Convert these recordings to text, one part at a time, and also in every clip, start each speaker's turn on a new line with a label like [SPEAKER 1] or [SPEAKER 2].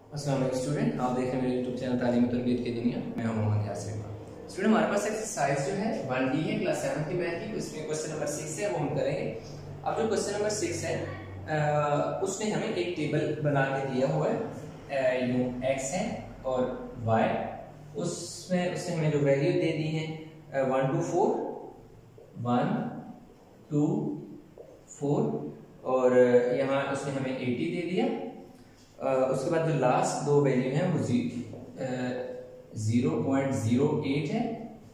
[SPEAKER 1] अस्सलाम वालेकुम स्टूडेंट, आप देख रहे हैं मेरे यूट्यूब चैनल तालीम और तरबियत की दुनिया। मैं हूं मोहम्मद यासिर। स्टूडेंट, हमारे पास एक्सरसाइज जो है 1D है, क्लास 7 की मैथ की। तो इसमें क्वेश्चन नंबर 6 है, वो हम करेंगे। अब जो क्वेश्चन नंबर 6 है उसने हमें एक टेबल बना के दिया हुआ है, यूं x है और y। उसमें उसने हमें जो वैल्यू दे दी है 1 to 4, 1 2 4, और यहाँ उसने हमें 80 दे दिया। उसके बाद जो लास्ट दो वैल्यू हैं वो 0.08 है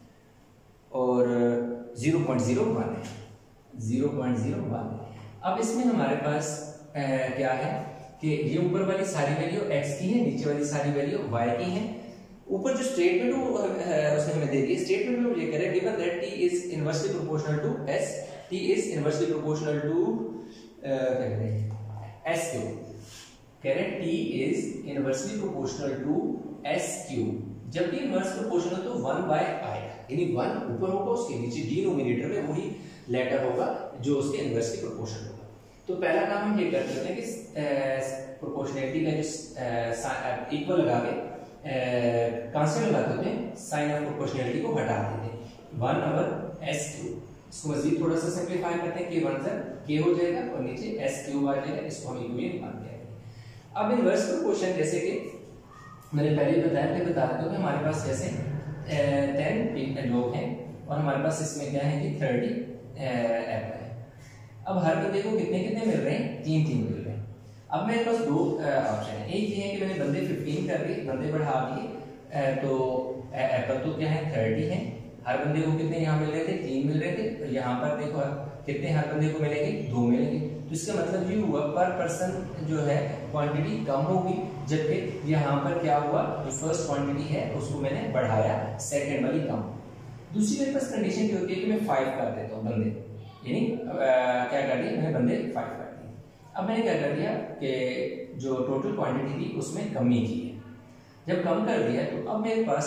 [SPEAKER 1] और 0.01 है, 0.01। अब इसमें हमारे पास क्या है कि ये ऊपर वाली सारी वैल्यू x की है, नीचे वाली सारी वैल्यू y की है। ऊपर जो स्टेटमेंट उसने हमें दे दी, स्टेटमेंट में ये कह रहा है given that t is inversely proportional to s, t is inversely proportional to क्या कहते हैं s क्यूब। कह रहे हैं t is inversely proportional to s cube. जब भी इनवर्स प्रोपोर्शनल तो 1/i, यानी 1 ऊपर होगा, उसके नीचे डिनोमिनेटर में वही लेटर होगा जो उसके इनवर्सली प्रोपोर्शनल होगा। तो पहला काम हम ये कर लेते हैं कि प्रोपोर्शनैलिटी का जो इक्वल लगा के कांस्टेंट लगा देते हैं, साइन ऑफ प्रोपोर्शनैलिटी को हटा देते हैं 1/s क्यूब। इसको मजीद थोड़ा सा सिंपलीफाई करते हैं, k 1 से k हो जाएगा और नीचे s क्यूब आ जाएगा। इसको हम इक्वेशन मान लिया। अब इनवर्स प्रोपोर्शन, जैसे कि मैंने पहले बताया था, बता देता हूं कि हमारे पास जैसे 10 लोग हैं और हमारे पास इसमें क्या है कि 30 एप्पल है। अब हर बंदे को कितने कितने मिल रहे हैं? 3 मिल रहे हैं। अब मेरे पास दो ऑप्शन है। एक ये है कि मैंने बंदे 15 कर दिए, बंदे बढ़ा दिए, तो एप्पल तो क्या है 30 है। हर बंदे को कितने यहाँ मिल रहे थे? 3 मिल रहे थे। तो यहाँ पर देखो कितने हर बंदे को मिलेंगे? 2 मिलेंगे। तो इसका मतलब ये हुआ पर पर्सन जो है क्वांटिटी कम होगी, जबकि यहाँ पर क्या हुआ, जो फर्स्ट क्वांटिटी है उसको मैंने बढ़ाया, सेकंड वाली कम। दूसरी मेरे पास कंडीशन क्या होती है कि मैं 5 कर देता हूँ बंदे, यानी क्या कर दिया मैंने, बंदे 5 कर दिए। अब मैंने क्या कर दिया कि जो टोटल क्वांटिटी थी उसमें कमी की है। जब कम कर दिया तो अब मेरे पास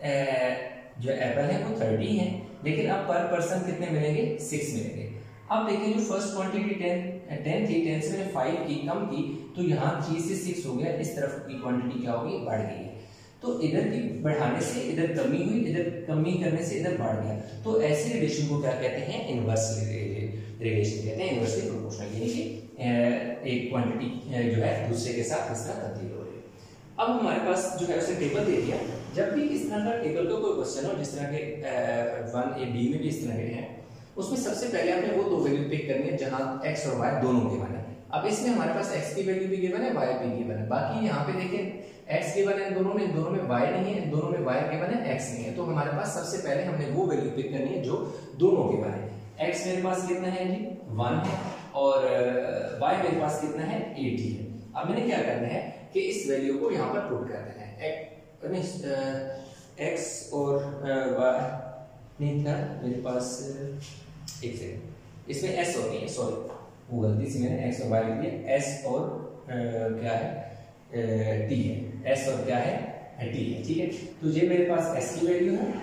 [SPEAKER 1] जो एप्पल है वो 30 है, लेकिन अब पर पर्सन कितने मिलेंगे? 6 मिलेंगे। अब देखिए जो फर्स्ट क्वांटिटी 10 थी, 10 से मैंने 5 की कम की, तो यहाँ 3 से 6 हो गया। इस तरफ की क्वांटिटी क्या होगी? बढ़ गई है। तो इधर की बढ़ाने से इधर कमी हुई, इधर कमी करने से इधर बढ़ गया। तो ऐसे रिलेशन को क्या कहते हैं? इनवर्स रिलेशन कहते हैं, इनवर्सली प्रोपोर्शनल, यानी कि एक क्वांटिटी जो है दूसरे के साथ इस तरह तब्दील हो रही है। अब हमारे पास जो है उसे टेबल दे दिया। जब भी इस तरह का टेबल का कोई क्वेश्चन हो, जिस तरह के 1AB में भी इस तरह के हैं, उसमें सबसे पहले हमने वो दो वैल्यू पिक करनी है जहां x और y दोनों गिवन है। अब इसमें हमारे पास x की वैल्यू भी गिवन है, y भी गिवन है। बाकी यहाँ पे देखें x गिवन है दोनों में y नहीं है, दोनों में y गिवन है, x नहीं है। तो हमारे पास सबसे पहले हमने वो वैल्यू पिक करनी है जो दोनों गिवन है। x मेरे पास कितना है जी? 1 है, और y मेरे पास कितना है? 80 है। अब मैंने क्या करना है कि इस वैल्यू को यहाँ पर पुट कर देना है। x और y नहीं था मेरे पास, एक सेकंड, इसमें s और नहीं है, सॉरी वो गलती से मैंने x और y लिख दिया। s और क्या है t है, s और क्या है t है, ठीक है। तो ये मेरे पास s की वैल्यू है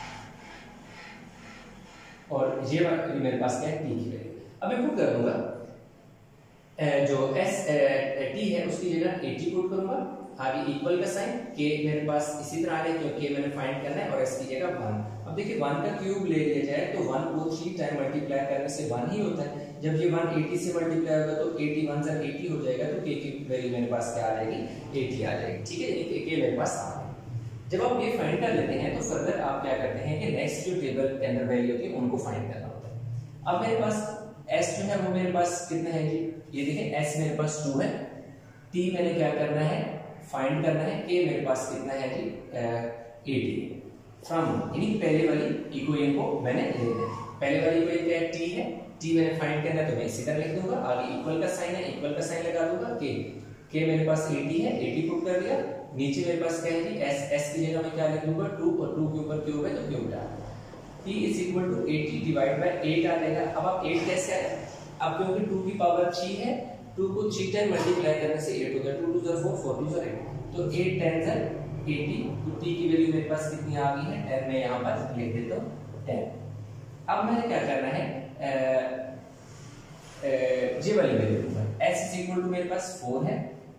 [SPEAKER 1] और ये मेरे पास क्या है? t की वैल्यू। अब मैं पुट कर दूंगा जो s t है उसकी जगह 80 पुट करूंगा, आगे इक्वल का साइन, k मेरे पास इसी तरह आ रहा है क्योंकि मैंने फाइंड करना है, और s की जगह 1। अब देखिए 1 का क्यूब ले लिया जाए तो 1 को 3 टाइम मल्टीप्लाई करने से 1 ही होता है। जब ये 1 80 से मल्टीप्लाई होगा तो 80 1 से 80 हो जाएगा, तो k की वैल्यू मेरे पास क्या आ जाएगी? 80 आ जाएगी, ठीक है। यानी k मेरे पास आ गई। जब आप ये फाइंड कर लेते हैं तो फर्दर आप क्या करते हैं कि नेक्स्ट जो टेबल के अंदर वैल्यू होती है उनको फाइंड करना होता है। अब मेरे पास s जो है वो मेरे पास कितना है जी? ये देखिए s मेरे पास 2 है, t मैंने क्या करना है? फाइंड करना है। k मेरे पास कितना है जी? 80 फ्रॉम, यानी पहले वाली इक्वेशन को मैंने ले लेना है। पहले वाली इक्वेशन क्या है? t है, t मैंने फाइंड करना है तो मैं इसी तरह लिख दूंगा, आगे इक्वल का साइन है, इक्वल का साइन लगा दूंगा। k मेरे पास 80 है, 80 पुट कर दिया। नीचे मेरे पास क्या है जी? s की जगह मैं क्या लिख दूंगा? 2, और 2 के ऊपर क्यूब है तो क्यूब डाल। t is equal to 80 divide by 8 आ जाएगा। अब आप 8 कैसे आया? अब क्योंकि 2 की पावर 3 है, 2 को 3 टाइम मल्टीप्लाई करने से 8 हो गया। 2 2 4 4 2 8, तो 8 10 80। तो t की वैल्यू मेरे पास कितनी आ गई है? 10 मैं यहाँ पर लिख देता हूँ 10। अब मैंने क्या करना है, ये वाली value s is equal to मेरे पास 4 है,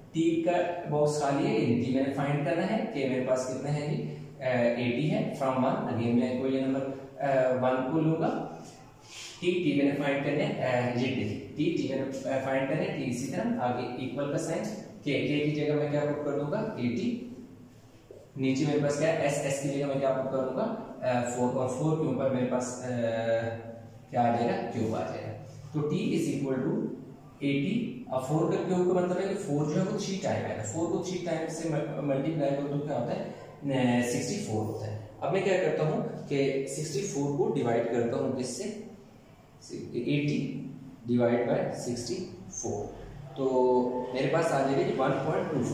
[SPEAKER 1] टी का बॉक्स खाली है, टी मैंने फाइंड करना है कि मेरे पास कितना है जी 80 है फ्रॉम 1। अगेन मैं कोई नंबर 1 को लूंगा, टी मैंने फाइंड करना है, ये टी मैंने फाइंड करना है, टी इसी तरह आगे इक्वल का साइन, के की जगह मैं क्या पुट कर दूंगा 80, नीचे मेरे पास क्या है एस की जगह मैं क्या पुट कर दूंगा 4, और 4 के ऊपर मेरे पास क्या आ जाएगा क्यूब आ जाएगा। तो t इज इक्वल टू 80। अब 4 का क्यूब का मतलब है कि 4 जो है वो 3 टाइम है, 4 को 3 टाइम से मल्टीप्लाई करो तो क्या होता है 64 होता है। अब मैं क्या करता हूँ कि 64 को डिवाइड करता हूँ किससे, 80 डिवाइड बाय 64, तो मेरे पास आ जाएगा जी 1.25।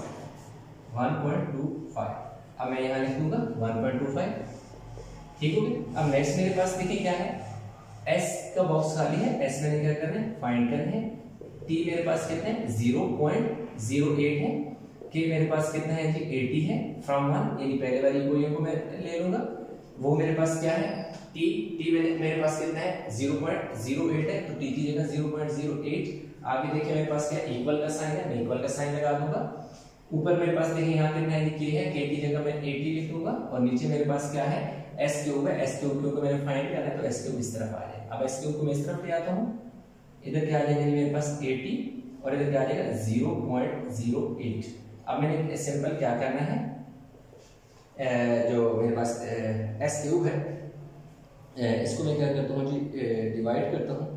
[SPEAKER 1] अब मैं यहाँ लिख दूंगा 1.25, ठीक हो गया। अब नेक्स्ट मेरे पास देखिए क्या है, s का बॉक्स खाली है, s मैंने क्या करना है फाइंड करना है, t मेरे पास कितना है 0.08 है, k मेरे पास कितना है जी 80 है फ्रॉम 1, यानी पहले वाली इक्वेशन को मैं ले लूंगा, वो मेरे पास क्या है t मेरे पास कितना है 0.08 है, तो t की जगह 0.08, आगे देखिए मेरे पास क्या इक्वल का साइन है, मैं इक्वल का साइन लगा दूंगा, ऊपर मेरे पास देखिए यहाँ कितना है k है, k की जगह मैं 80 लिख दूंगा, और नीचे मेरे पास क्या है s क्यूब है, s क्यूब को मैंने फाइंड करना है, तो s क्यूब इस तरफ आ जाए। अब s क्यूब को मैं इस तरफ ले आता हूँ, इधर क्या आ जाएगा मेरे पास 80 और इधर क्या आ जाएगा 0.08। अब मैंने सिंपल क्या करना है, जो मेरे पास s क्यूब है इसको मैं क्या करता हूँ जी डिवाइड करता हूँ,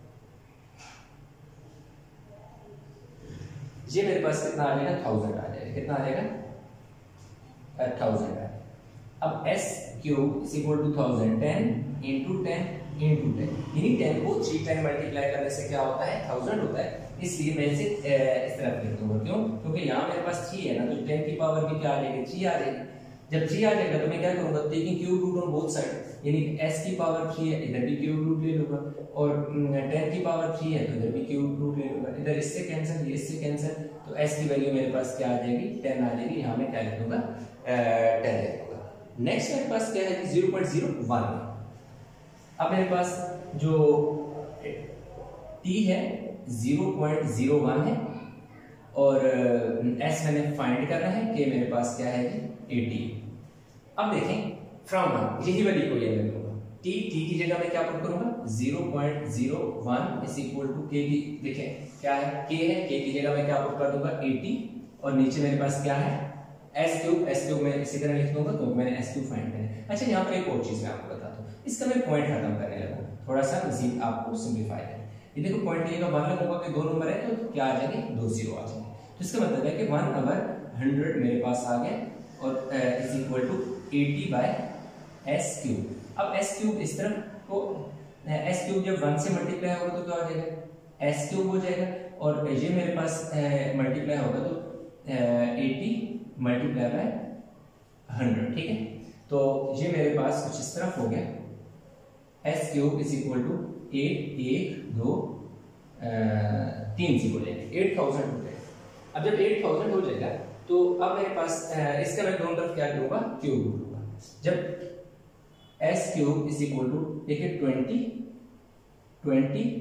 [SPEAKER 1] ये मेरे पास कितना आ जाएगा 1000 आ जाएगा, कितना आ जाएगा 1000 आ जाएगा। अब s cube is equal to 1000, 10 into 10 into 10, यानी 10 को 3 टाइम मल्टीप्लाई करने से क्या होता है 1000 होता है, इसलिए मैं इसे इस तरफ लिख दूंगा, क्यों, क्योंकि यहाँ मेरे पास 3 है ना, तो 10 की पावर भी क्या आ जाएगी 3 आ जाएगी। जब 3 आ जाएगा तो मैं क्या करूंगा, taking cube root on both side, यानी s की पावर 3 है, इधर भी क्यूब रूट ले लूंगा, और 10 की पावर 3 है तो इधर भी क्यूब रूट ले लूंगा, इधर इससे कैंसिल, ये इससे कैंसिल, तो s की वैल्यू मेरे पास क्या आ जाएगी 10 आ जाएगी, यहाँ मैं क्या लिख दूंगा 10 लिख दूंगा। नेक्स्ट मेरे पास क्या है 0.01। अब मेरे पास जो t है 0.01 है, और s मैंने फाइंड करना है कि मेरे पास क्या है 80। अब देखें फ्रॉम 1 यही वाली को ले लूंगा, t की जगह मैं क्या पुट करूंगा 0.01 इज इक्वल टू k की, देखें क्या है k की जगह मैं क्या पुट कर दूंगा 80, और नीचे मेरे पास क्या है s क्यूब मैं इसी तरह लिख दूंगा क्योंकि मैंने s क्यूब फाइंड करना है। अच्छा यहाँ पर एक और चीज मैं आपको बताता हूँ, इसका मैं पॉइंट खत्म करने लगा, थोड़ा सा मजीद आपको सिंप्लीफाई करें। ये देखो पॉइंट की जगह 1 लगूंगा कि 2 नंबर है तो क्या आ जाएंगे 2 0 आ जाएंगे, तो इसका मतलब है कि 1/100 मेरे पास आ गया, और is equal to 80 by s cube. अब s क्यूब इस तरफ को, s क्यूब जब 1 से मल्टीप्लाई होगा तो क्या हो जाएगा s क्यूब हो जाएगा, और ये मेरे पास मल्टीप्लाई होगा तो 80 मल्टीप्लाई बाय 100, ठीक है। तो ये मेरे पास कुछ इस तरफ हो गया, s cube is equal to 8 1 2 3 0 लेंगे 8000 हो जाएगा। अब जब 8000 हो जाएगा तो अब मेरे पास इसका मैं दोनों तरफ क्या करूंगा क्यूब लूंगा, जब s cube is equal to देखिए 20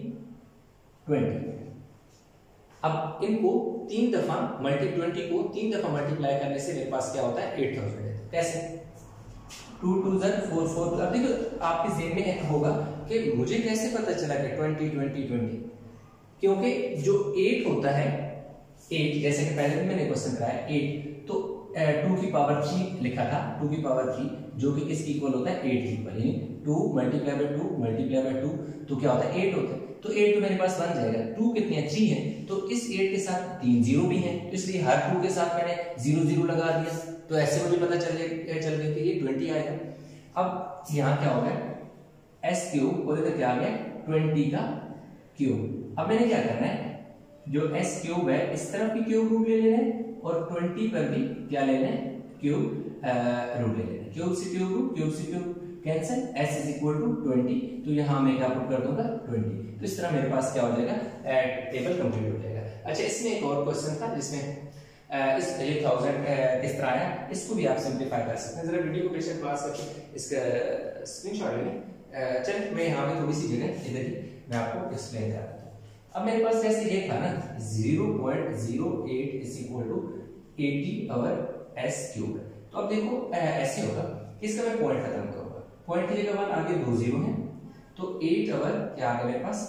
[SPEAKER 1] अब इनको 3 दफा 20 को 3 दफा मल्टीप्लाई करने से मेरे पास क्या होता है 8000 है। कैसे 2 2 4 4। अब देखो आपके जेहन में होगा कि मुझे कैसे पता चला कि 20 क्योंकि जो 8 होता है 8, जैसे कि पहले भी मैंने क्वेश्चन कराया 8, तो 2 की पावर 3 लिखा था, 2 की पावर 3 जो कि किसकी इक्वल होता है 8 की इक्वल, यानी 2 मल्टीप्लाई बाय 2 तो क्या होता है 8 होता है, तो 8 तो मेरे पास बन जाएगा, 2 कितने हैं 3 है, तो इस 8 के साथ 3 0 भी हैं, तो इसलिए हर 2 के साथ मैंने 0 0 लगा दिया, तो ऐसे मुझे पता चल गया कि ये 20 आएगा। अब यहाँ क्या हो गया s क्यूब और इधर क्या आ गया 20 का क्यूब। अब मैंने क्या करना है, जो s क्यूब है इस तरफ भी क्यूब रूट ले लेना है, और 20 पर भी क्या लेना है क्यूब रूट ले लेना है, क्यूब से cube cancel, s is equal to 20, तो यहाँ मैं क्या पुट कर दूंगा 20, तो इस तरह मेरे पास क्या हो जाएगा टेबल कंप्लीट हो जाएगा। अच्छा इसमें एक और क्वेश्चन था जिसमें इस 1000 किस तरह आया, इसको भी आप सिंप्लीफाई कर सकते हैं। जरा वीडियो को पेशेंट पास करके इसका स्क्रीनशॉट लेंगे। चलिए मैं यहाँ पे थोड़ी सी जगह इधर ही मैं आपको एक्सप्लेन कर देता हूँ। अब मेरे पास जैसे ये था ना 0.08 is equal to 80 over s cube. तो अब देखो ऐसे होगा कि इसका मैं पॉइंट खत्म करूंगा, पॉइंट की जगह 1 आगे 2 जीरो है, तो 8 आवर क्या आ गया मेरे पास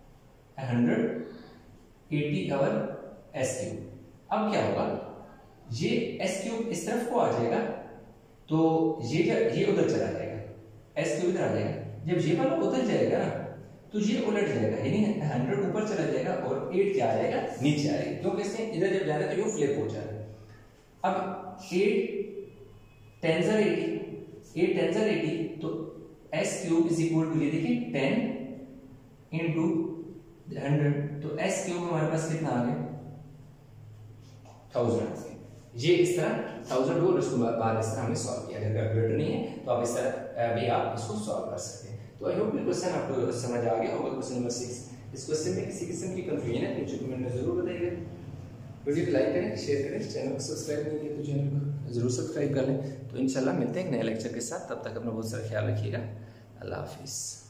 [SPEAKER 1] 180 आवर s क्यूब। अब क्या होगा, ये s क्यूब इस तरफ को आ जाएगा, तो ये उधर चला जाएगा, s क्यूब इधर आ जाएगा। जब ये वाला उधर जाएगा ना तो ये उलट जाएगा, यानी 100 ऊपर चला जाएगा और 8 क्या आ जाएगा नीचे आएगा, क्योंकि इसने इधर जब जाना है तो ये फ्लिप हो जाएगा। अब 8 10 80 तो s cube is equal to ये देखिए 10 इंटू 100, तो s क्यूब हमारे पास कितना आ गया 1000। ये इस तरह 1000 हो और इसको बाहर इस तरह हमने सॉल्व किया। अगर कैलकुलेटर नहीं है तो आप इस तरह भी आप इसको सॉल्व कर सकते हैं। तो आई होप ये क्वेश्चन आपको समझ आ गया होगा। क्वेश्चन नंबर 6, इस क्वेश्चन में किसी किस्म की कंफ्यूजन है नीचे कमेंट में जरूर बताइएगा। वीडियो को लाइक करें, शेयर करें, चैनल को सब्सक्राइब नहीं किया तो चैनल को जरूर सब्सक्राइब कर लें। तो इंशाल्लाह मिलते हैं एक नए लेक्चर के साथ, तब तक अपना बहुत सारा ख्याल रखिएगा। अल्लाह हाफिज़।